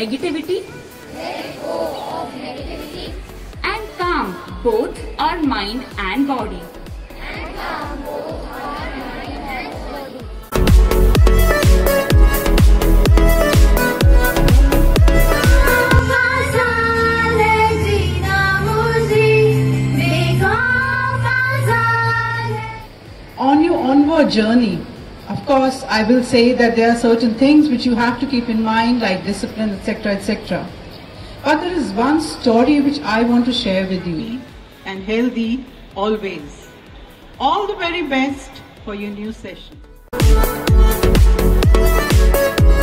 negativity. Let go of negativity. And calm both our mind and body. And calm both our mind and body. On your onward journey, of course, I will say that there are certain things which you have to keep in mind, like discipline, etc., etc. But there is one story which I want to share with you. And healthy always. All the very best for your new session.